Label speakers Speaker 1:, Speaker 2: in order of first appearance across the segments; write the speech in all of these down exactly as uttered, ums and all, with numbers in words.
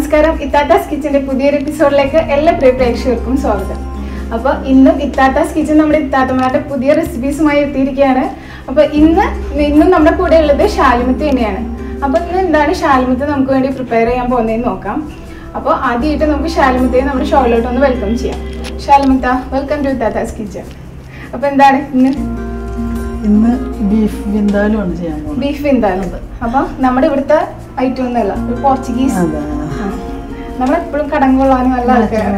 Speaker 1: നമസ്കാരം, ഇത്താത്താസ് കിച്ചന്റെ പുതിയൊരു എപ്പിസോഡിലേക്ക് എല്ലാ പ്രിയ പ്രേക്ഷകർക്കും സ്വാഗതം. അപ്പോൾ ഇന്നും ഇത്താത്താസ് കിച്ചൻ നമ്മുടെ ഇത്താത്തമാരുടെ പുതിയ റെസിപ്പീസുമായി എത്തിയിരിക്കുകയാണ്. അപ്പോൾ ഇന്ന് ഇന്നും നമ്മുടെ കൂടെ ഉള്ളത് ഷാലിമത്ത് തന്നെയാണ്. അപ്പോൾ ഇന്ന് എന്താണ് ഷാലിമത്ത് നമുക്ക് വേണ്ടി പ്രിപ്പയർ ചെയ്യാൻ പോകുന്നതെന്ന് നോക്കാം. അപ്പോൾ ആദ്യമായിട്ട് നമുക്ക് ഷാലിമത്തെ നമ്മുടെ ഷോയിലോട്ട് ഒന്ന് വെൽക്കം ചെയ്യാം. ഷാലിമത്ത, വെൽക്കം ടു ഇത്താത്താസ് കിച്ചൻ. അപ്പോൾ എന്താണ് ഇന്ന്
Speaker 2: ഇന്ന് ബീഫ് വിന്താലും ആണ് ചെയ്യാൻ പോകുന്നത്.
Speaker 1: ബീഫ് വിന്താലും. അപ്പോൾ നമ്മുടെ ഇവിടുത്തെ ഐറ്റം ഒന്നുമല്ല, ഒരു പോർച്ചുഗീസ്. നമ്മളെപ്പോഴും കടം കൊള്ളാനും നല്ല ആൾക്കാരാണ്.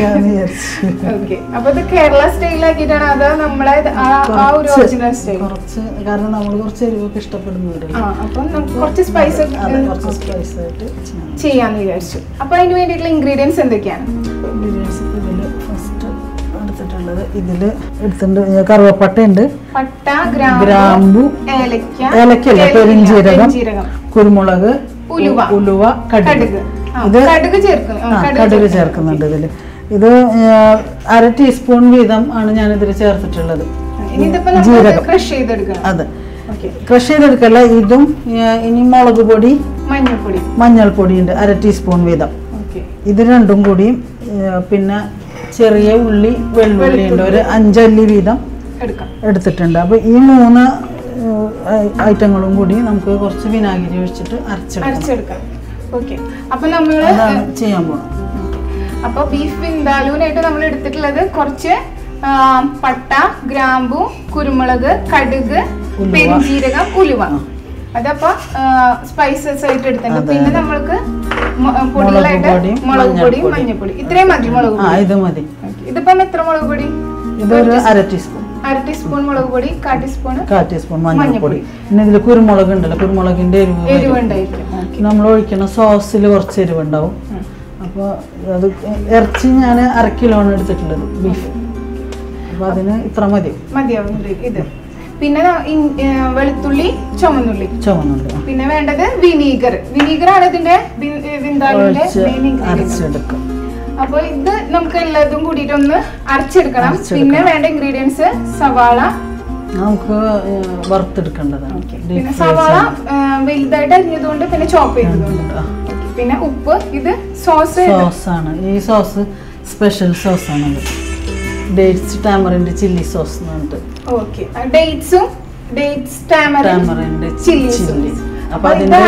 Speaker 1: ഓക്കെ, അപ്പൊ ഇത് കേരള സ്റ്റൈലാക്കിയിട്ടാണ് അതോ നമ്മളെ ആ ഒരു ഒറിജിനൽ സ്റ്റൈൽ?
Speaker 2: കുറച്ച്, കാരണം നമ്മൾ കുറച്ച് എരിവൊക്കെ ഇഷ്ടപ്പെടുന്നവരല്ലേ,
Speaker 1: അപ്പൊ കുറച്ച് സ്പൈസ്
Speaker 2: സ്പൈസ് ആയിട്ട്
Speaker 1: ചെയ്യാന്ന് വിചാരിച്ചു. അപ്പൊ അതിന് വേണ്ടിയിട്ടുള്ള ഇൻഗ്രീഡിയൻസ് എന്തൊക്കെയാണ്?
Speaker 2: ഇൻഗ്രീഡിയൻസ് ഇതില് ഫസ്റ്റ് എടുത്തിട്ടുള്ളത്, ഇതില് എടുത്തിട്ടുണ്ട് കറുവപ്പട്ട ഉണ്ട്,
Speaker 1: പട്ട,
Speaker 2: ഗ്രാമ്പു,
Speaker 1: ഏലക്ക,
Speaker 2: ഏലക്കല്ല പെരുംജീരകം, കുരുമുളക്,
Speaker 1: ഉലുവ,
Speaker 2: ഉലുവ, കടുക്. ഇത് കടുക് ചേർക്കുന്നുണ്ട് ഇതില്. ഇത് അര ടീസ്പൂൺ വീതം ആണ് ഞാൻ ഇതിൽ ചേർത്തിട്ടുള്ളത്. ജീരകം അതെ, ക്രഷ് ചെയ്തെടുക്കല്ല. ഇതും ഇനി മുളക് പൊടി,
Speaker 1: മഞ്ഞൾപ്പൊടി
Speaker 2: മഞ്ഞൾപ്പൊടി ഉണ്ട് അര ടീസ്പൂൺ വീതം. ഇത് രണ്ടും കൂടിയും പിന്നെ ചെറിയ ഉള്ളി, വെള്ളുള്ളി ഉണ്ട് ഒരു അഞ്ചല്ലി വീതം എടുത്തിട്ടുണ്ട്. അപ്പൊ ഈ മൂന്ന് ഐറ്റങ്ങളും കൂടി നമുക്ക് കുറച്ച് വിനാഗിരി ഒഴിച്ചിട്ട് അരച്ചെടുക്കാം.
Speaker 1: അപ്പൊ നമ്മള്
Speaker 2: ചെയ്യാൻ പോണം.
Speaker 1: അപ്പൊ ബീഫ് വിന്താലൂനായിട്ട് നമ്മൾ എടുത്തിട്ടുള്ളത് കുറച്ച് പട്ട, ഗ്രാമ്പു, കുരുമുളക്, കടുക്, പെരുംജീരകം, ഉലുവ. അതപ്പോ സ്പൈസസ് ആയിട്ട് എടുത്തിട്ടുണ്ട്. പിന്നെ നമ്മൾക്ക് പൊടികളായിട്ട് മുളക് പൊടി, മഞ്ഞൾപ്പൊടി, ഇത്രയും മതി. മുളക് പൊടി ഇത് മതി. ഇതിപ്പം എത്ര മുളക് പൊടി?
Speaker 2: ഇതൊരു അര ടീസ്പൂൺ
Speaker 1: അര ടീസ്പൂൺ മുളക് പൊടി, കാ ടീസ്പൂൺ
Speaker 2: കാ ടീസ്പൂൺ മഞ്ഞൾപ്പൊടി. പിന്നെ ഇതിൽ കുരുമുളക് ഉണ്ടല്ലോ, കുരുമുളകിന്റെ എരിവ്
Speaker 1: എരിവുണ്ടായിരിക്കും.
Speaker 2: നമ്മൾ ഒഴിക്കുന്ന സോസിൽ കുറച്ച് എരിവുണ്ടാവും. അപ്പോൾ അത് ഇറച്ചി ഞാൻ അര കിലോണ് എടുത്തിട്ടുള്ളത് ബീഫ്. അപ്പൊ അതിന് ഇത്ര മതി
Speaker 1: മതിയാവും ഇത്. പിന്നെ വെളുത്തുള്ളി, ചുമന്നുള്ളി ചുമന്നുള്ളി പിന്നെ വേണ്ടത് വിനീഗർ. വിനീഗർ ആണ് ഇതിന്റെ
Speaker 2: അരച്ചെടുക്കും.
Speaker 1: അപ്പൊ ഇത് നമുക്ക് എല്ലാതും കൂടിയിട്ട് ഒന്ന് അരച്ചെടുക്കണം. പിന്നെ വേണ്ട ഇൻഗ്രീഡിയൻസ് സവാള
Speaker 2: നമുക്ക് വറുത്തെടുക്കേണ്ടതാണ്.
Speaker 1: പിന്നെ സവാള വലുതായിട്ട് അരിഞ്ഞതുകൊണ്ട്, പിന്നെ ചോപ്പ് ചെയ്തതുകൊണ്ട്, പിന്നെ ഉപ്പ്. ഇത് സോസ്
Speaker 2: സോസാണ്. ഈ സോസ് സ്പെഷ്യൽ സോസാണ്, ഡേറ്റ്സ് ടാമറിന്റെ ചില്ലി സോസ് എന്ന് പറഞ്ഞിട്ട്.
Speaker 1: ഓക്കെ, ഡേറ്റ്സും ഡേറ്റ്സ് ടാമറിന്റെ ചില്ലി ചില്ലി.
Speaker 2: അപ്പൊ അതിന്റെ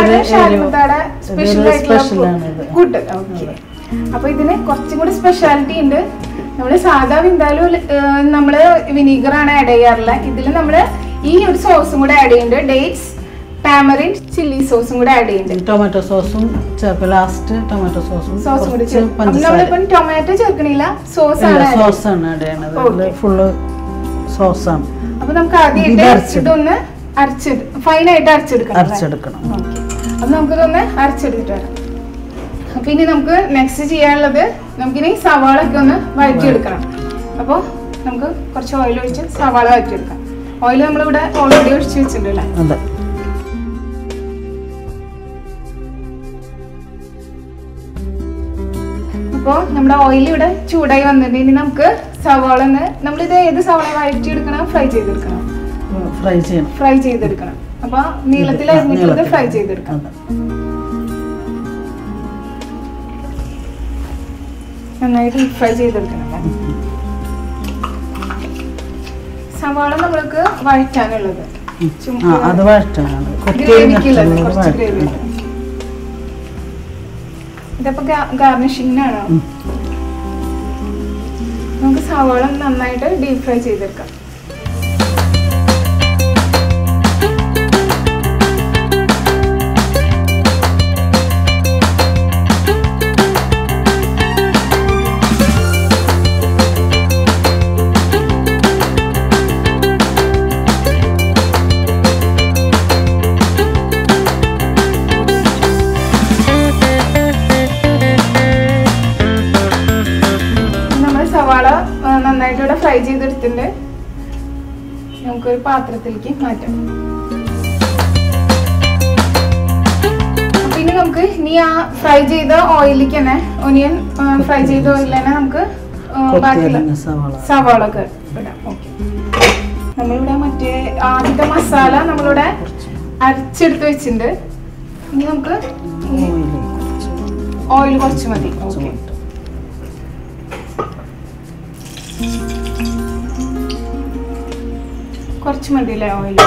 Speaker 1: ഗുഡ്. ഓക്കെ, അപ്പൊ ഇതിന് കുറച്ചും കൂടി സ്പെഷ്യാലിറ്റി ഉണ്ട്. നമ്മള് സാധാ വിന്താലും നമ്മള് വിനീഗർ ആണ് ആഡ് ചെയ്യാറില്ല. ഇതില് നമ്മള് ഈ ഒരു സോസും കൂടെ ആഡ് ചെയ്യുന്നുണ്ട്. ഡേറ്റ്സ് ടാമറിൻ ചില്ലി സോസും കൂടെ ആഡ് ചെയ്യുന്നുണ്ട്.
Speaker 2: ടൊമാറ്റോ സോസും ചേർക്കും. ലാസ്റ്റ് ടൊമാറ്റോ സോസും
Speaker 1: സോസും കൂടി ചേർക്കും. നമ്മളിപ്പം ടൊമാറ്റോ ചേർക്കണില്ല, സോസ് ആണ്
Speaker 2: സോസ് ആണ് ആഡ് ചെയ്യണത്. ഫുള്ള് സോസാണ്.
Speaker 1: അപ്പൊ നമുക്ക് ആദ്യമായിട്ട് ഇതൊന്ന് അരച്ച് ഫൈനായിട്ട് അരച്ചെടുക്കണം
Speaker 2: അരച്ചെടുക്കണം
Speaker 1: അപ്പൊ നമുക്കിതൊന്ന് അരച്ചെടുത്തിട്ട് വരാം. അപ്പൊ ഇനി നമുക്ക് നെക്സ്റ്റ് ചെയ്യാനുള്ളത്, നമുക്കിനി സവാള ഒക്കെ ഒന്ന് വഴറ്റിയെടുക്കണം. അപ്പോൾ നമുക്ക് കുറച്ച് ഓയിൽ ഒഴിച്ച് സവാള വഴറ്റിയെടുക്കാം. ഓയിൽ നമ്മളിവിടെ ഓൾറെഡി ഒഴിച്ച് വെച്ചിട്ടുണ്ടല്ലേ?
Speaker 2: അതെ.
Speaker 1: അപ്പോൾ നമ്മുടെ ഓയിൽ ഇവിടെ ചൂടായി വന്നിട്ടുണ്ട്. ഇനി നമുക്ക് സവാള ഒന്ന്, നമ്മളിത് ഏത് സവാള വഴറ്റിയെടുക്കണം? ഫ്രൈ ചെയ്തെടുക്കണം.
Speaker 2: ഫ്രൈ ചെയ്യണം
Speaker 1: ഫ്രൈ ചെയ്തെടുക്കണം. അപ്പൊ നീളത്തിൽ അരിഞ്ഞിട്ട് ഫ്രൈ ചെയ്തെടുക്കണം. നന്നായിട്ട് ഫ്രൈ ചെയ്തെടുക്കണം. സവാള നമ്മൾക്ക് വഴറ്റാനുള്ളത്,
Speaker 2: അത് വഴറ്റാനാണ്.
Speaker 1: ഇതപ്പോ ഗാർണിഷിങ്ങിനാണോ? നമുക്ക് സവാള നന്നായിട്ട് ഡീപ് ഫ്രൈ ചെയ്തെടുക്കാം. നന്നായിട്ട് ഇവിടെ ഫ്രൈ ചെയ്തെടുത്തിട്ടുണ്ട്. നമുക്കൊരു പാത്രത്തിലേക്ക് മാറ്റാം. പിന്നെ നമുക്ക് ഇനി ആ ഫ്രൈ ചെയ്ത ഓയിലേക്ക് തന്നെ, ഒനിയൻ ഫ്രൈ ചെയ്ത ഓയിൽ തന്നെ നമുക്ക് ബാക്കിയുള്ള സവാള ഒക്കെ ഇടാം. ഓക്കെ, നമ്മളിവിടെ മറ്റേ ആദ്യത്തെ മസാല നമ്മളിവിടെ അരച്ചെടുത്ത് വെച്ചിട്ടുണ്ട്. ഇനി നമുക്ക് ഓയിൽ കുറച്ച് മതി. ഓക്കെ, കുറച്ച് മതി അല്ലേ ഓയിൽ.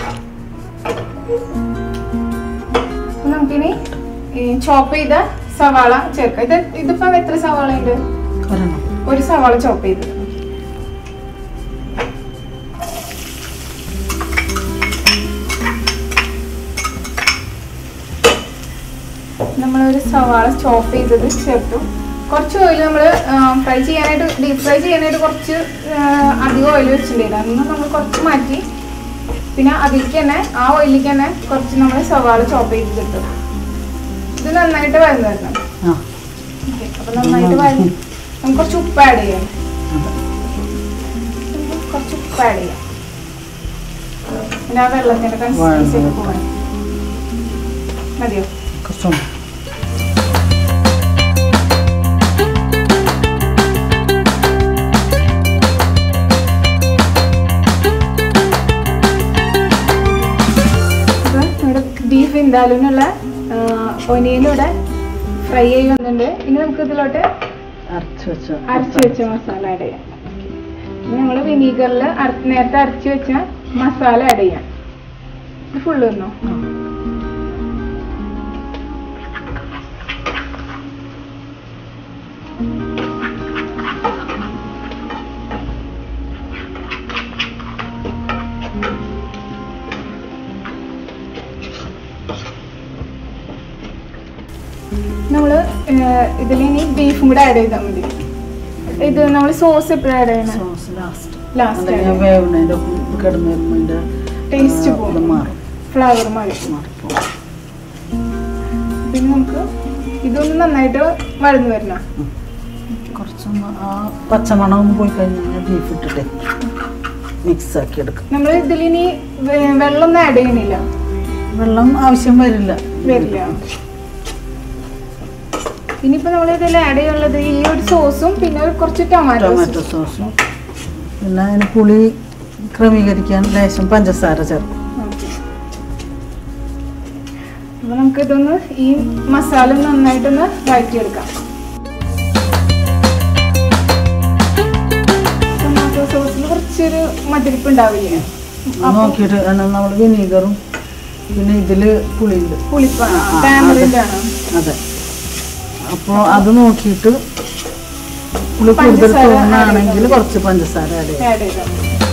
Speaker 1: നമുക്കിനി ചോപ്പ് ചെയ്ത സവാള ചേർക്കാം. ഇത് ഇതിപ്പോ എത്ര സവാള ഉണ്ട്? ഒരു സവാള ചോപ്പ് ചെയ്ത്. നമ്മളൊരു സവാള ചോപ്പ് ചെയ്തത് ചേർത്തു. കുറച്ച് ഓയിൽ നമ്മൾ ഫ്രൈ ചെയ്യാനായിട്ട് ഡീപ് ഫ്രൈ ചെയ്യാനായിട്ട് കുറച്ച് അധികം ഓയിൽ വെച്ചിട്ടുണ്ടായിരുന്നു. അതൊന്നും നമ്മൾ കുറച്ച് മാറ്റി പിന്നെ അതിലേക്ക് തന്നെ ആ ഓയിലേക്ക് തന്നെ കുറച്ച് നമ്മൾ സവാള ചോപ്പ് ചെയ്ത് കിട്ടും. ഇത് നന്നായിട്ട് വഴന്ന് വരണം. ഓക്കെ, അപ്പൊ നന്നായിട്ട് വഴന്ന് നമുക്ക് കുറച്ച് ഉപ്പ് ആഡ് ചെയ്യാം. കുറച്ച് ഉപ്പ് ആഡ് ചെയ്യാം. പിന്നെ ആ വെള്ളത്തിന്റെ കൺസിസ്റ്റൻസി പോകാൻ മതിയോ? ബീഫ് എന്തായാലുമുള്ള ഒനിയനിവിടെ ഫ്രൈ ആയി വന്നിട്ടുണ്ട്. ഇനി നമുക്ക് ഇതിലോട്ട് അരച്ച് വെച്ച മസാല ആഡ് ചെയ്യാം. ഇനി നമ്മൾ വിനീഗറിൽ നേരത്തെ അരച്ച് വെച്ച മസാല ആഡ് ചെയ്യാം. ഇത് ഫുള്ള് വന്നോ? നമ്മള് ഇതിലിനി ബീഫും കൂടെ ആഡ് ചെയ്താൽ മതി. ഇത് നമ്മൾ സോസ് എപ്പോഴും ആഡ് ചെയ്യണം? ലാസ്റ്റ് ടേസ്റ്റ് പോകും, ഫ്ലേവർ മാറി. പിന്നെ നമുക്ക് ഇതൊന്ന് നന്നായിട്ട് വഴന്നു വരണം.
Speaker 2: കുറച്ചൊന്ന് ആ പച്ചമണം പോയി കഴിഞ്ഞാൽ ബീഫ് ഇട്ടിട്ട് മിക്സ് ആക്കി എടുക്കും.
Speaker 1: നമ്മൾ ഇതിലിനി വെള്ളം ആഡ് ചെയ്യണില്ല?
Speaker 2: വെള്ളം ആവശ്യം വരില്ല
Speaker 1: വരില്ല ഇനിയിപ്പോ നമ്മൾ ഇതിൽ ആഡ് ചെയ്യാനുള്ളത് ഈ ഒരു സോസും പിന്നെ കുറച്ച് ടൊമാറ്റോ
Speaker 2: ടൊമാറ്റോ സോസും പിന്നെ അതിന് പുളി ക്രമീകരിക്കാൻ ലേശം പഞ്ചസാര ചേർക്കും.
Speaker 1: അപ്പൊ നമുക്കിതൊന്ന് ഈ മസാല നന്നായിട്ടൊന്ന് വഴറ്റിയെടുക്കാം. ടൊമാറ്റോ സോസിൽ കുറച്ചൊരു മധുരിപ്പ് ഉണ്ടാവില്ലേ?
Speaker 2: നോക്കിയിട്ട് നമ്മൾ വിനീഗറും പിന്നെ ഇതില് പുളിയുണ്ട്,
Speaker 1: പുളിപ്പാണ് ടാമറിൻഡാണ്.
Speaker 2: അതെ, അപ്പോൾ അത് നോക്കിയിട്ട് പുളി കൂടുതൽ തോന്നുകയാണെങ്കിൽ കുറച്ച് പഞ്ചസാര ആഡ് ചെയ്യാം.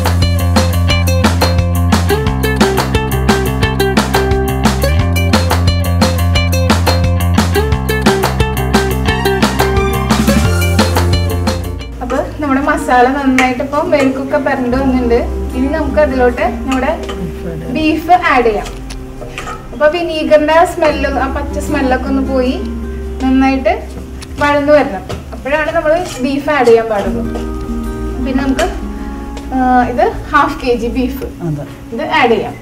Speaker 1: അപ്പൊ നമ്മുടെ മസാല നന്നായിട്ട് ഇപ്പൊ മെഴുക്കൊക്കെ പരണ്ട് വന്നിട്ടുണ്ട്. ഇനി നമുക്ക് അതിലോട്ട് നമ്മുടെ ബീഫ് ആഡ് ചെയ്യാം. അപ്പൊ വിനീഗറിന്റെ സ്മെല്ല്, ആ പച്ച സ്മെല്ലൊക്കെ ഒന്ന് പോയി നന്നായിട്ട് വഴന്നു വരണം. അപ്പോഴാണ് നമ്മൾ ബീഫ് ആഡ് ചെയ്യാൻ പാടുള്ളൂ. പിന്നെ നമുക്ക് ഇത് ഹാഫ് കെ ജി ബീഫ് ഇത് ആഡ് ചെയ്യാം.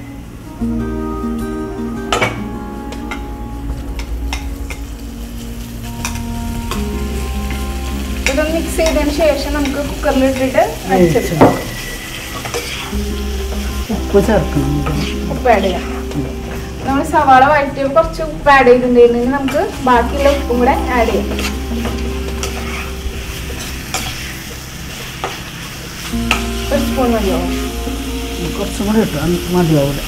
Speaker 1: ഇതൊന്ന് മിക്സ് ചെയ്തതിന് ശേഷം നമുക്ക് കുക്കറിൽ ഇട്ടിട്ട് അടിച്ചെടുക്കാം.
Speaker 2: ഉപ്പ് ചേർക്കണം,
Speaker 1: ഉപ്പ് ആഡ് ചെയ്യാം. നമ്മൾ സവാള വഴറ്റി കുറച്ച് ഉപ്പ് ആഡ് ചെയ്തിട്ടുണ്ടെങ്കിൽ നമുക്ക് ബാക്കിയുള്ള ഉപ്പും കൂടെ ആഡ് ചെയ്യാം. ഒരു സ്പൂൺ മതിയോ?
Speaker 2: കുറച്ചും കൂടെ ഇട്ടു മതിയാവൂല.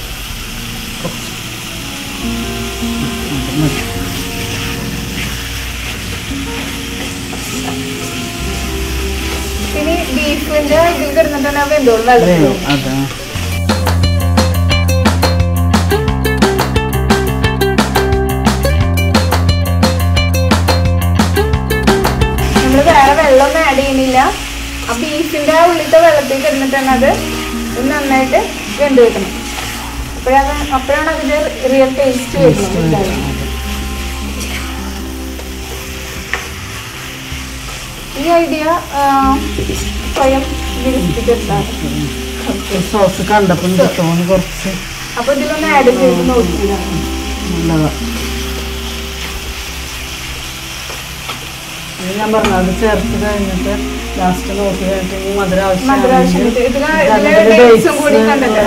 Speaker 1: ഇനി ബീഫിന്റെ ഇതിൽ കിടന്നിട്ടുണ്ടെങ്കിൽ വെന്തോളും വെള്ളം.
Speaker 2: അതെ,
Speaker 1: നമ്മള് വേറെ വെള്ളമൊന്നും ആഡ് ചെയ്യണില്ല. ആ ബീഫിന്റെ ഉള്ളിലത്തെ വെള്ളത്തിൽ കിടന്നിട്ടാണ് അത് നന്നായിട്ട് വെന്ത് കിട്ടണം. അപ്പോഴാണ് അപ്പോഴാണ് അതിന്റെ റിയൽ ടേസ്റ്റ് വരുന്നത്. ഈ ഐഡിയ സ്വയം വികസിപ്പിച്ചെടുത്താണ്.
Speaker 2: സോസ് കണ്ടപ്പോൾ തോന്നി കുറച്ച്,
Speaker 1: അപ്പൊ ഇതിലൊന്ന് ആഡ് ചെയ്ത് നോക്കിയതാണ്.
Speaker 2: നല്ലതാ. ഞാൻ പറഞ്ഞു അത് ചേർത്ത് കഴിഞ്ഞിട്ട് ലാസ്റ്റ് നോക്കി കഴിഞ്ഞിട്ട് ഈ മധുര ആവശ്യം
Speaker 1: കൂടി കണ്ടല്ലോ.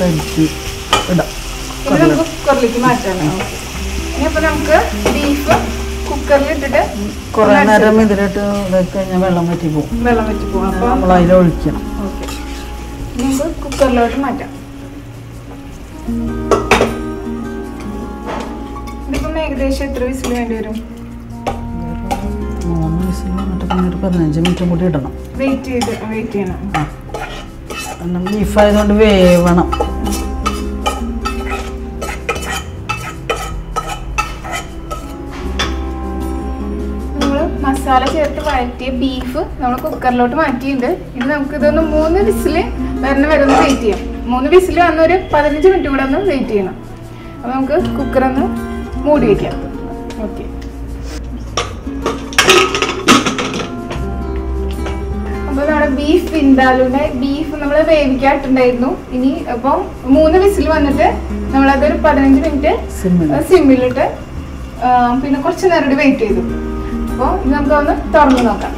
Speaker 2: കഴുകി ഇടാം.
Speaker 1: ഇത് നമുക്ക് കുക്കറിലേക്ക് മാറ്റാം. ഇനി അപ്പോൾ നമുക്ക് ബീഫ് കുക്കറിൽ ഇട്ടിട്ട്
Speaker 2: കുറേ നേരം ഇതിലിട്ട് ഇതാക്കി കഴിഞ്ഞാൽ വെള്ളം വറ്റി പോകും.
Speaker 1: വെള്ളം വെച്ച് പോകും. അപ്പോൾ
Speaker 2: നമ്മൾ അതിൽ ഒഴിക്കണം.
Speaker 1: ഓക്കെ, നമുക്ക് കുക്കറിലോട്ട് മാറ്റാം. ഇതിപ്പം ഏകദേശം എത്ര വിസിൽ വേണ്ടി വരും?
Speaker 2: മൂന്ന് വിസിൽ വന്നിട്ട് പിന്നെ ഒരു പതിനഞ്ച് മിനിറ്റും കൂടി ഇടണം.
Speaker 1: വെയിറ്റ് ചെയ്ത് വെയിറ്റ് ചെയ്യണം.
Speaker 2: ആ, കാരണം ബീഫായതുകൊണ്ട് വേവണം.
Speaker 1: മസാല ചേർത്ത് വഴറ്റിയ ബീഫ് നമ്മൾ കുക്കറിലോട്ട് മാറ്റിയിട്ടുണ്ട്. ഇനി നമുക്ക് ഇതൊന്ന് മൂന്ന് വിസിൽ വരുന്ന വരെ ഒന്ന് വെയിറ്റ് ചെയ്യാം. മൂന്ന് വിസിൽ വന്ന് ഒരു പതിനഞ്ച് മിനിറ്റ് കൂടെ ഒന്ന് വെയിറ്റ് ചെയ്യണം. അപ്പോൾ നമുക്ക് കുക്കറൊന്ന് മൂടി വയ്ക്കാം. ഓക്കെ, അപ്പോൾ നമ്മുടെ ബീഫ് വിന്താലുണ്ട്. ബീഫ് നമ്മൾ വേവിക്കാട്ടുണ്ടായിരുന്നു. ഇനി അപ്പം മൂന്ന് വിസിൽ വന്നിട്ട് നമ്മളതൊരു പതിനഞ്ച് മിനിറ്റ് സിമ്മിലിട്ട് പിന്നെ കുറച്ച് നേരം കൂടി വെയിറ്റ് ചെയ്തു. അപ്പോൾ ഇത് നമുക്കൊന്ന് തുറന്ന് നോക്കാം.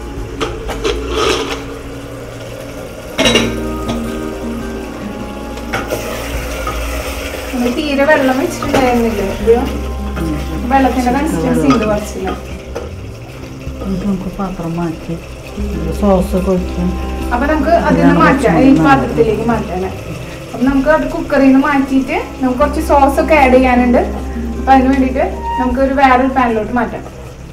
Speaker 1: നമ്മൾ തീരെ വെള്ളം വെച്ചിട്ടുണ്ടായിരുന്നില്ല. ഇത് വെള്ളത്തിന്റെ കൺസിസ്റ്റൻസി ഉണ്ട് കുറച്ചില്ല.
Speaker 2: നമുക്ക് പാത്രം മാറ്റി സോസ് ഒക്കെ ഒഴിക്കും.
Speaker 1: അപ്പൊ നമുക്ക് അതിൽ നിന്ന് മാറ്റാം, ഈ പാത്രത്തിലേക്ക് മാറ്റാം. അപ്പൊ നമുക്ക് അത് കുക്കറിൽ നിന്ന് മാറ്റിയിട്ട് നമുക്ക് കുറച്ച് സോസ് ഒക്കെ ആഡ് ചെയ്യാനുണ്ട്. അപ്പൊ അതിന് വേണ്ടിയിട്ട് നമുക്ക് ഒരു വേറൊരു പാനിലോട്ട് മാറ്റാം.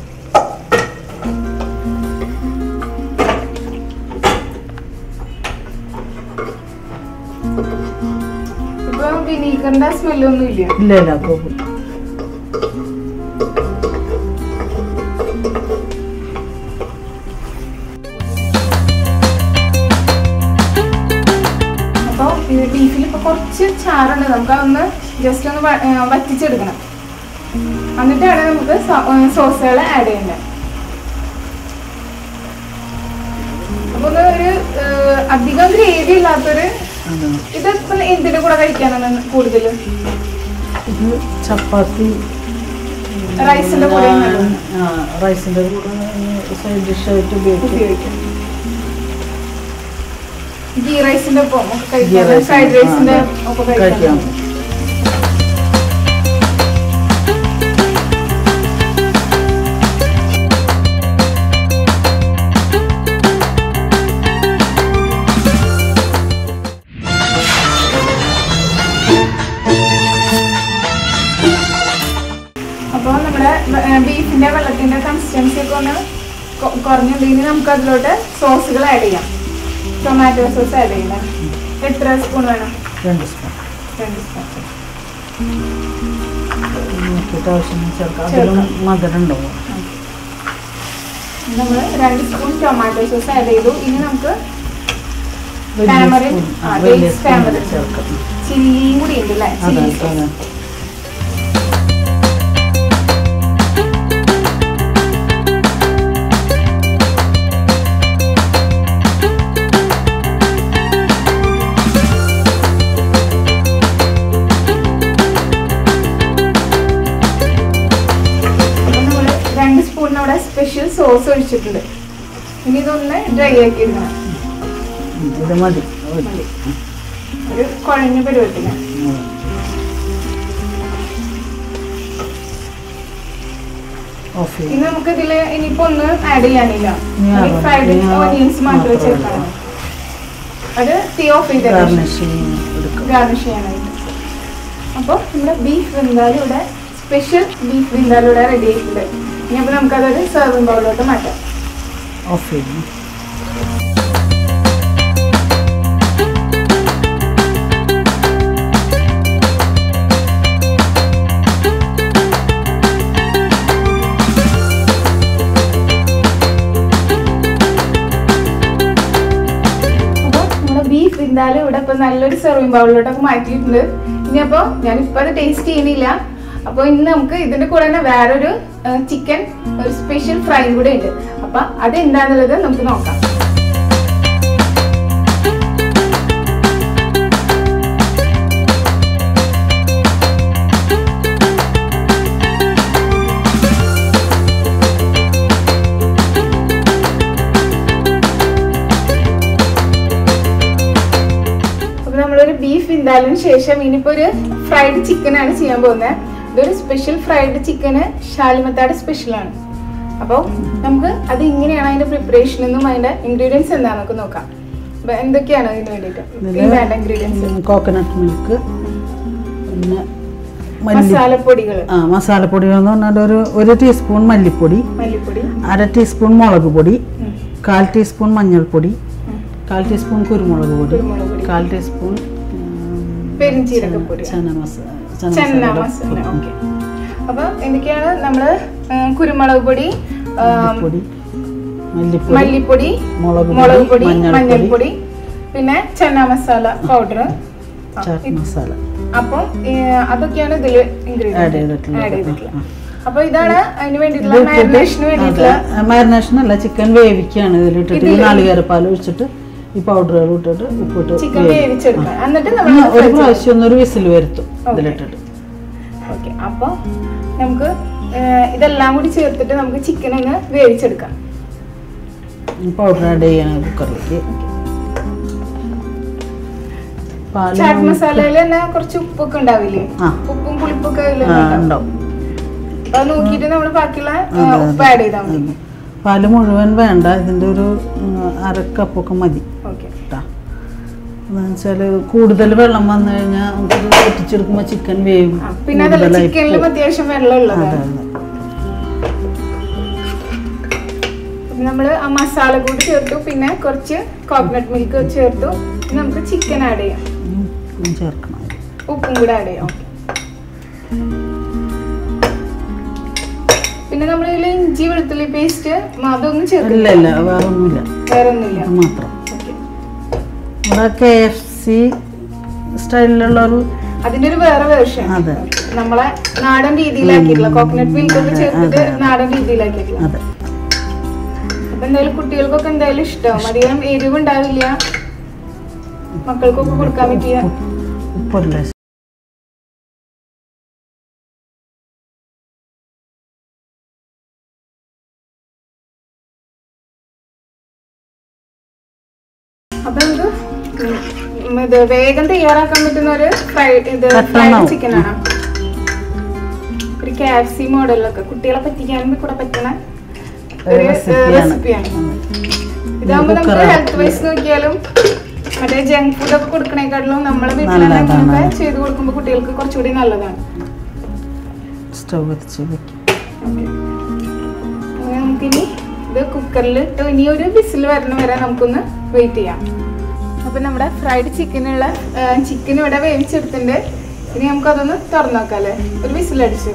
Speaker 1: ഇപ്പൊ വിനീഗറിന്റെ സ്മെല്ലൊന്നും ഇല്ല.
Speaker 2: ഇല്ല ഇല്ല പോകും.
Speaker 1: അപ്പോൾ ബീഫിൽ ഇപ്പൊ കുറച്ച് ചാറുണ്ട്. നമുക്ക് അതൊന്ന് ജസ്റ്റ് ഒന്ന് വറ്റിച്ചെടുക്കണം. എന്നിട്ടാണ് നമുക്ക് സോസുകൾ ആഡ് ചെയ്യേണ്ടത്. അപ്പൊ ഒരു അധികം ഗ്രേവി ഇല്ലാത്തൊരു ഇത് എന്തിന്റെ കൂടെ കഴിക്കാനാണ് കൂടുതൽ?
Speaker 2: ഇത് ചപ്പാത്തി
Speaker 1: റൈസിന്റെ കൂടെ
Speaker 2: റൈസിന്റെ കൂടെ സൈഡ് ഡിഷായിട്ട് ഉപയോഗിക്കും.
Speaker 1: ഗീ റൈസിന്റെ ഒപ്പം കഴിക്കാം, ഫ്രൈഡ് റൈസിന്റെ ഒപ്പം കഴിക്കാം. അപ്പോൾ നമ്മുടെ ബീഫിന്റെ വെള്ളത്തിന്റെ കൺസിസ്റ്റൻസി ഒക്കെ ഒന്ന് കുറഞ്ഞിട്ടുണ്ടെങ്കിൽ നമുക്ക് അതിലോട്ട് സോസുകൾ ആഡ് ചെയ്യാം. ടൊമാറ്റോ സോസ് ആഡ് ചെയ്യണം. എത്ര സ്പൂൺ വേണം?
Speaker 2: രണ്ട് സ്പൂൺ.
Speaker 1: രണ്ട് സ്പൂൺ
Speaker 2: ആവശ്യം ചേർക്കാം. അതിലും മധുരം ഉണ്ടാവും.
Speaker 1: നമ്മൾ രണ്ട് സ്പൂൺ ടൊമാറ്റോ സോസ് ആഡ് ചെയ്തു. ഇനി നമുക്ക്
Speaker 2: ചേർക്കാം.
Speaker 1: ചില്ലിയും കൂടി ഉണ്ട് അല്ലേ? ചില്ലി സ്പെഷ്യൽ സോസ് ഒഴിച്ചിട്ടുണ്ട്. ഇനി ഇതൊന്ന് ഡ്രൈ ആക്കി എടുക്കണം.
Speaker 2: ഇത് മതി.
Speaker 1: ഒരു കുഴഞ്ഞ പരുവത്തിന്. ഇനി നമുക്ക് ഇതില് ഇനിയിപ്പോ ഒന്നും ആഡ് ചെയ്യാനില്ല. ഫ്രൈഡ് ഓനിയൻസ് മാത്രമേ ചേർക്കണം. അത് തീ ഓഫ് ചെയ്ത് ഗാർണിഷ് ചെയ്യാനായിട്ട്. അപ്പോൾ നമ്മുടെ ബീഫ് വിന്താലും ഇവിടെ സ്പെഷ്യൽ ബീഫ് വിന്താലും ഇവിടെ റെഡി ആയിട്ടുണ്ട്. ഇനി അപ്പോൾ നമുക്കതൊരു സെർവിംഗ് ബൗളിലോട്ട് മാറ്റാം.
Speaker 2: ഓഫ് ചെയ്യും.
Speaker 1: ബീഫ് വിന്താലും ഇവിടെ ഇപ്പൊ നല്ലൊരു സെർവിംഗ് ബൗളിലോട്ടൊക്കെ മാറ്റിയിട്ടുണ്ട്. ഇനി അപ്പോൾ ഞാനിപ്പോൾ അത് ടേസ്റ്റ് ചെയ്യുന്നില്ല. അപ്പോൾ ഇന്ന് നമുക്ക് ഇതിന്റെ കൂടെ തന്നെ വേറൊരു ചിക്കൻ ഒരു സ്പെഷ്യൽ ഫ്രൈ കൂടെ ഉണ്ട്. അപ്പൊ അത് എന്താന്നുള്ളത് നമുക്ക് നോക്കാം. നമ്മളൊരു ബീഫ് ബീഫ് ഇന്താലിന് ശേഷം ഇനിയിപ്പോ ഒരു ഫ്രൈഡ് ചിക്കൻ ആണ് ചെയ്യാൻ പോകുന്നത്. ഇതൊരു സ്പെഷ്യൽ ഫ്രൈഡ് ചിക്കന് ഷാലിമത്താടെ സ്പെഷ്യലാണ്. അപ്പോൾ നമുക്ക് അത് ഇങ്ങനെയാണ് അതിന്റെ പ്രിപ്പറേഷൻ എന്നും അതിന്റെ ഇൻഗ്രീഡിയൻസ് എന്താണെന്നൊക്കെ നോക്കാം. അപ്പൊ എന്തൊക്കെയാണ് അതിന് വേണ്ടിയിട്ട് വേണ്ട ഇൻഗ്രീഡിയൻസ്?
Speaker 2: കോക്കനട്ട് മിൽക്ക്, പിന്നെ
Speaker 1: മസാലപ്പൊടികൾ.
Speaker 2: ആ മസാലപ്പൊടികൾ എന്ന് പറഞ്ഞാൽ ഒരു ഒരു ടീസ്പൂൺ മല്ലിപ്പൊടി,
Speaker 1: മല്ലിപ്പൊടി
Speaker 2: അര ടീസ്പൂൺ മുളക് പൊടി, കാൽ ടീസ്പൂൺ മഞ്ഞൾപ്പൊടി, കാൽ ടീസ്പൂൺ കുരുമുളക് പൊടി, കാൽ ടീസ്പൂൺ
Speaker 1: പെരിഞ്ചീരകപ്പൊടി,
Speaker 2: ചന മസാല.
Speaker 1: ഓക്കെ. അപ്പൊ എന്തൊക്കെയാണ് നമ്മള്? കുരുമുളക് പൊടി, മല്ലിപ്പൊടി, മുളക് പൊടി, മഞ്ഞൾപ്പൊടി, പിന്നെ ചന്ന മസാല പൗഡർ,
Speaker 2: മസാല.
Speaker 1: അപ്പം അതൊക്കെയാണ് ഇതില് ഇൻഗ്രീഡിയന്റ് ആഡ് ചെയ്തിട്ടുള്ളത്. അപ്പൊ ഇതാണ് അതിന് വേണ്ടിയിട്ടുള്ള മാരിനേഷന് വേണ്ടിയിട്ടുള്ള.
Speaker 2: മാരിനേഷൻ അല്ല, ചിക്കൻ വേവിക്കാണ് ഇതിലിട്ടിട്ട് നാളികേരപ്പാൽ ഒഴിച്ചിട്ട് ഈ പൗഡറുകൾ ഇട്ടിട്ട് ഉപ്പിട്ട്
Speaker 1: ചിക്കൻ വേവിച്ചെടുക്കാം. എന്നിട്ട് നമ്മൾ
Speaker 2: ഒരു പ്രാവശ്യം ഒന്നൊരു വിസിൽ വരുത്തും ഇതിലിട്ടിട്ട്.
Speaker 1: ഓക്കെ. അപ്പൊ നമുക്ക് ഇതെല്ലാം കൂടി ചേർത്തിട്ട് നമുക്ക് ചിക്കൻ ഒന്ന് വേവിച്ചെടുക്കാം.
Speaker 2: പൗഡർ ആഡ് ചെയ്യണം കുക്കറിലേക്ക്.
Speaker 1: ചാറ്റ് മസാലയിൽ തന്നെ കുറച്ച് ഉപ്പൊക്കെ ഉണ്ടാവില്ലേ? ഉപ്പും പുളിപ്പൊക്കെ
Speaker 2: ഉണ്ടാവും.
Speaker 1: അത് നോക്കിയിട്ട് നമ്മൾ ബാക്കിയുള്ള ഉപ്പ് ആഡ് ചെയ്താൽ മതി.
Speaker 2: പാല് മുഴുവൻ വേണ്ട, ഇതിന്റെ ഒരു അര കപ്പൊക്കെ മതി. എന്നുവെച്ചാല് കൂടുതൽ വെള്ളം വന്നു കഴിഞ്ഞാൽ നമുക്ക് പൊട്ടിച്ചെടുക്കുമ്പോ ചിക്കൻ വേവും.
Speaker 1: പിന്നെ അതല്ല ചിക്കനിലും അത്യാവശ്യം വെള്ളം ഉള്ളത്. നമ്മള് ആ മസാല കൂടി ചേർത്തു, പിന്നെ കുറച്ച് കോക്കനട്ട് മിൽക്ക് ചേർത്തു. നമുക്ക് ചിക്കൻ ആഡ് ചെയ്യാം.
Speaker 2: ചേർക്കണം,
Speaker 1: ഉപ്പും കൂടെ ആഡ് ചെയ്യാം. പിന്നെ നമ്മൾ ഇതിൽ ഇഞ്ചി വെളുത്തുള്ളി പേസ്റ്റ് അതൊന്നും ചേർക്കില്ല.
Speaker 2: വേറൊന്നുമില്ല,
Speaker 1: വേറൊന്നുമില്ല
Speaker 2: മാത്രം. കെ എഫ് സി സ്റ്റൈലിലുള്ള ഒരു
Speaker 1: അതിന്റെ ഒരു വേറെ വേർഷൻ നമ്മളെ നാടൻ രീതിയിലാക്കിയിട്ടുള്ള കോക്കനട്ട് മിൽക്ക് ഒക്കെ ചേർത്തിട്ട് നാടൻ രീതിയിലാക്കിയിട്ടുള്ള. അപ്പൊ എന്തായാലും കുട്ടികൾക്കൊക്കെ എന്തായാലും ഇഷ്ടമാവും. അധികം എരിവ് ഉണ്ടാവില്ല, മക്കൾക്കൊക്കെ കൊടുക്കാൻ പറ്റിയ. അപ്പൊ ഇത് വേഗം തയ്യാറാക്കാൻ പറ്റുന്ന ഒരു ഫ്രൈഡ് ഇത് ഫ്രൈഡ് ചിക്കൻ ആണ്. ഒരു കെ എഫ് സി മോഡലൊക്കെ കുട്ടികളെ പറ്റിക്കാനും കൂടെ പറ്റുന്ന ഒരു റെസിപ്പിയാണ്. ഇതാകുമ്പോ നമുക്ക് ഹെൽത്ത് വൈസ് നോക്കിയാലും മറ്റേ ജങ്ക് ഫുഡ് ഒക്കെ കൊടുക്കണേക്കാട്ടിലും നമ്മളെ വീട്ടിലൊക്കെ ചെയ്ത് കൊടുക്കുമ്പോ കുട്ടികൾക്ക് കുറച്ചുകൂടി നല്ലതാണ്. നമുക്കിനി ഇത് കുക്കറിൽ ഇട്ട് ഇനി ഒരു വിസിൽ വരണ വരെ നമുക്കൊന്ന് വെയിറ്റ് ചെയ്യാം. അപ്പൊ നമ്മുടെ ഫ്രൈഡ് ചിക്കനുള്ള ചിക്കൻ ഇവിടെ വേവിച്ചെടുത്തിട്ടുണ്ട്. ഇനി നമുക്ക് അതൊന്ന് തുറന്നു നോക്കാം അല്ലേ? ഒരു വിസിലടിച്ചു.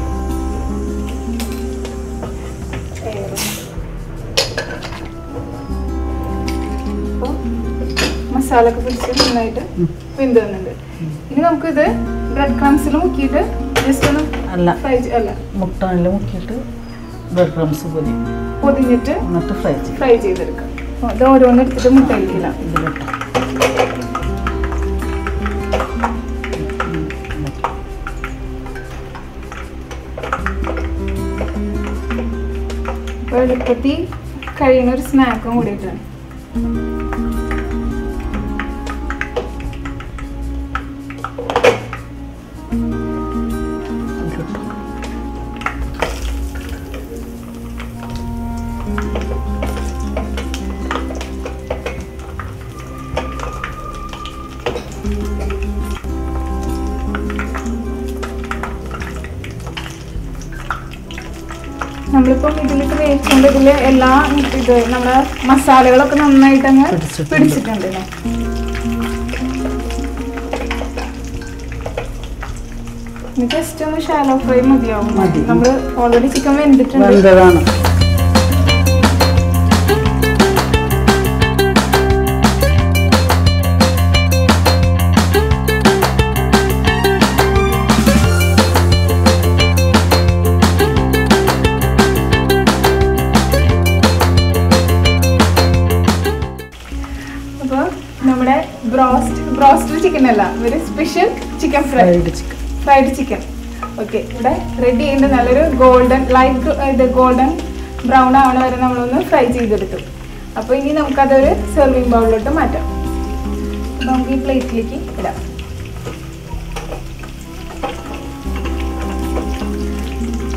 Speaker 1: അപ്പൊ മസാല ഒക്കെ പിടിച്ച് നന്നായിട്ട് വെന്ത് വന്നിട്ടുണ്ട്. ഇനി നമുക്കിത് ബ്രെഡ് ക്രംസിൽ മുക്കിയിട്ട് ജസ്റ്റ് ഒന്ന് ഫ്രൈ അല്ല
Speaker 2: മുട്ടയിൽ മുക്കിയിട്ട് ബ്രെഡ് ക്രംസ് പൊതി
Speaker 1: പൊതിഞ്ഞിട്ട്
Speaker 2: എന്നിട്ട് ഫ്രൈ
Speaker 1: ഫ്രൈ ചെയ്തെടുക്കാം. അത് ഓരോന്ന് എടുത്തിട്ട് മുട്ടയിലില്ല. അപ്പോൾ എളുപ്പത്തിൽ കഴിയുന്ന ഒരു സ്നാക്കും കൂടിയിട്ടാണ്. നമ്മളിപ്പം ഇതിലിട്ട് വേവിച്ചുകൊണ്ട് ഇതിൽ എല്ലാ ഇത് നമ്മുടെ മസാലകളൊക്കെ നന്നായിട്ട് അങ്ങ് പിടിച്ചിട്ടുണ്ട്. ജസ്റ്റ് ഒന്ന് ഷാലോ ഫ്രൈ മതിയാവും. നമ്മൾ ഓൾറെഡി ചിക്കൻ വെന്തിട്ടുണ്ട്. നമ്മുടെ ബ്രോസ്റ്റ് ബ്രോസ്റ്റഡ് ചിക്കൻ അല്ല, ഒരു special chicken fry fried chicken. Okay, ഇവിടെ റെഡി ചെയ്യേണ്ട നല്ലൊരു ഗോൾഡൻ ലൈറ്റ് ഇത് ഗോൾഡൻ ബ്രൗൺ ആവണ വരെ നമ്മളൊന്ന് ഫ്രൈ ചെയ്തെടുത്തു. അപ്പോൾ ഇനി നമുക്കതൊരു സെർവിങ് ബൗളിലോട്ട് മാറ്റാം. നമുക്ക് ഈ പ്ലേറ്റിലേക്ക് ഇടാം.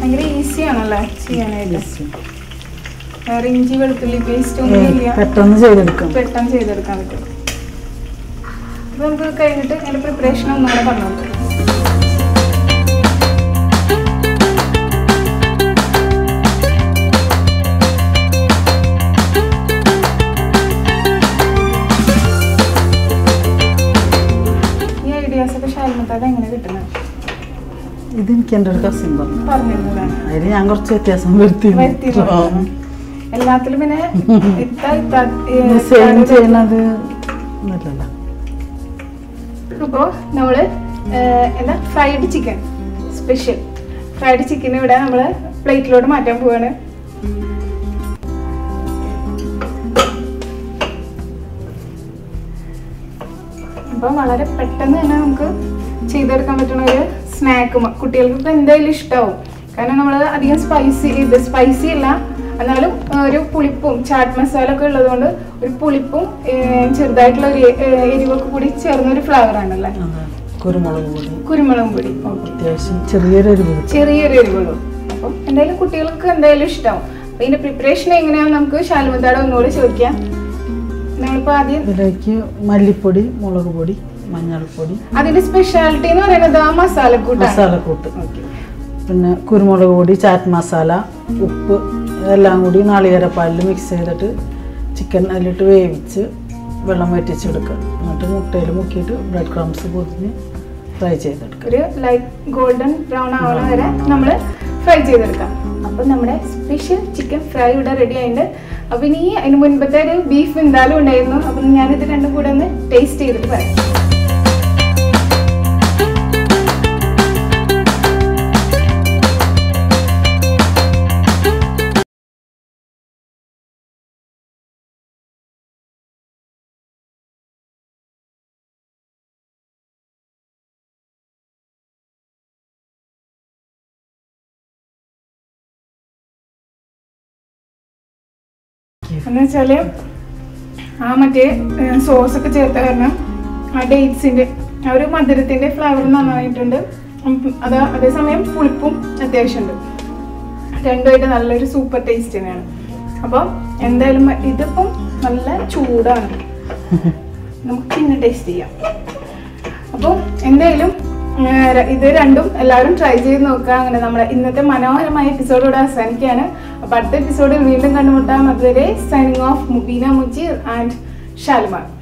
Speaker 1: ഭയങ്കര ഈസിയാണല്ലേ ചെയ്യാനായിട്ട്. വേറെ ഇഞ്ചി വെളുത്തുള്ളി പേസ്റ്റ് ഒന്നും ഇല്ല,
Speaker 2: പെട്ടെന്ന് ചെയ്തെടുക്കാം
Speaker 1: പെട്ടെന്ന് ചെയ്തെടുക്കാൻ പറ്റും. അപ്പൊ നമുക്ക് കഴിഞ്ഞിട്ട് അതിന്റെ പ്രിപ്പറേഷൻ ഒന്നും കൂടെ പറഞ്ഞു. ഈ ഐഡിയാസ് ഒക്കെ ഷാൽമത്താതെ എങ്ങനെ കിട്ടുന്നത്?
Speaker 2: ഇതെനിക്ക് എൻ്റെ ഒരു കസിൻ പറഞ്ഞു
Speaker 1: പറഞ്ഞിരുന്നല്ലേ?
Speaker 2: അതിൽ ഞാൻ കുറച്ച് വ്യത്യാസം വരുത്തി.
Speaker 1: എല്ലാത്തിലും പിന്നെ
Speaker 2: സെയിം ചെയ്യണത് ഒന്നുമില്ലല്ലോ.
Speaker 1: അപ്പോൾ നമ്മൾ എന്താ fried chicken special fried chicken ഇവിടെ നമ്മൾ പ്ലേറ്റിലോട്ട് മാറ്റാൻ പോവാണ്. അപ്പോൾ വളരെ പെട്ടെന്ന് തന്നെ നമുക്ക് ചെയ്തെടുക്കാൻ പറ്റുന്ന ഒരു സ്നാക്ക് കുട്ടികൾക്ക് എന്തായാലും ഇഷ്ടമാവും. കാരണം നമ്മൾ അധികം സ്പൈസി ഇത് സ്പൈസി അല്ല, എന്നാലും ഒരു പുളിപ്പും ചാട്ട് മസാല ഒക്കെ ഉള്ളത് കൊണ്ട് ഒരു പുളിപ്പും ചെറുതായിട്ടുള്ള ഒരു എരിവൊക്കെ കൂടി ചേർന്നൊരു ഫ്ലേവർ ആണല്ലേ.
Speaker 2: കുരുമുളക് പൊടി
Speaker 1: കുരുമുളകും പൊടി
Speaker 2: അത്യാവശ്യം ചെറിയൊരു എരിവ്
Speaker 1: ചെറിയൊരു എരിവുള്ളൂ. അപ്പം എന്തായാലും കുട്ടികൾക്ക് എന്തായാലും ഇഷ്ടമാവും. അപ്പൊ ഇതിന്റെ പ്രിപ്പറേഷൻ എങ്ങനെയാണെന്ന് നമുക്ക് ഷാൽമത്താടെ ഒന്നുകൂടി ചോദിക്കാം. നമ്മളിപ്പോ ആദ്യം
Speaker 2: ഇതിലേക്ക് മല്ലിപ്പൊടി, മുളക് പൊടി, മഞ്ഞൾപ്പൊടി,
Speaker 1: അതിന്റെ സ്പെഷ്യാലിറ്റി എന്ന് പറയുന്നത് ആ മസാലക്കൂട്ട്
Speaker 2: മസാലക്കൂട്ട്, പിന്നെ കുരുമുളക് പൊടി, ചാറ്റ് മസാല, ഉപ്പ് എല്ലാം കൂടി നാളികേരപ്പാലിൽ മിക്സ് ചെയ്തിട്ട് ചിക്കൻ അതിലിട്ട് വേവിച്ച് വെള്ളം വറ്റിച്ചെടുക്കുക. എന്നിട്ട് മുട്ടയിൽ മുക്കിയിട്ട് ബ്രെഡ് ക്രംസ് പൊതിഞ്ഞ് ഫ്രൈ ചെയ്തെടുക്കുക.
Speaker 1: ഒരു ലൈറ്റ് ഗോൾഡൻ ബ്രൗൺ ആവണ വരെ നമ്മൾ ഫ്രൈ ചെയ്തെടുക്കാം. അപ്പം നമ്മുടെ സ്പെഷ്യൽ ചിക്കൻ ഫ്രൈ ഇവിടെ റെഡി ആയിട്ടുണ്ട്. അപ്പം ഇനി അതിന് മുൻപത്തെ ഒരു ബീഫ് എന്തായാലും ഉണ്ടായിരുന്നു. അപ്പം ഞാനിത് രണ്ടും കൂടെ ഒന്ന് ടേസ്റ്റ് ചെയ്തിട്ട് പറയാം. എന്ന് വെച്ചാൽ ആ മറ്റേ സോസൊക്കെ ചേർത്ത കാരണം ആ ഡേറ്റ്സിൻ്റെ ആ ഒരു മധുരത്തിൻ്റെ ഫ്ലേവർ നന്നായിട്ടുണ്ട്. അത് അതേസമയം പുളിപ്പും അത്യാവശ്യമുണ്ട്. രണ്ടുമായിട്ട് നല്ലൊരു സൂപ്പർ ടേസ്റ്റ് തന്നെയാണ്. അപ്പം എന്തായാലും ഇതിപ്പം നല്ല ചൂടാണ്, നമുക്ക് പിന്നെ ടേസ്റ്റ് ചെയ്യാം. അപ്പോൾ എന്തായാലും ഇത് രണ്ടും എല്ലാവരും ട്രൈ ചെയ്ത് നോക്കുക. അങ്ങനെ നമ്മുടെ ഇന്നത്തെ മനോഹരമായ എപ്പിസോഡ് ഇവിടെ അവസാനിക്കുകയാണ്. അപ്പോൾ അടുത്ത എപ്പിസോഡിൽ വീണ്ടും കണ്ടുമുട്ടാം. അതുവരെ signing off Mubeena Mujeer and ഷാൽമാർ.